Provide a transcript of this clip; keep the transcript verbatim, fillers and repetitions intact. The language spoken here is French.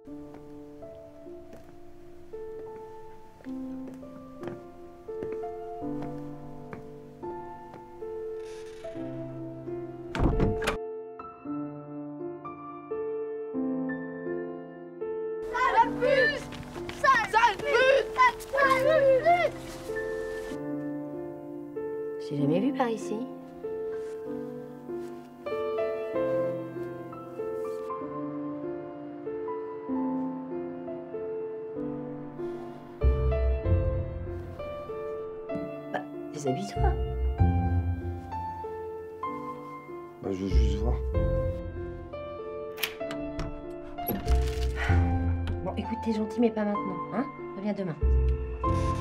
Sale pute! Sale pute! Sale pute! J'ai jamais vu par ici. Bah, déshabille-toi. Bah, je veux juste voir. Bon, écoute, t'es gentil, mais pas maintenant, hein? Reviens demain.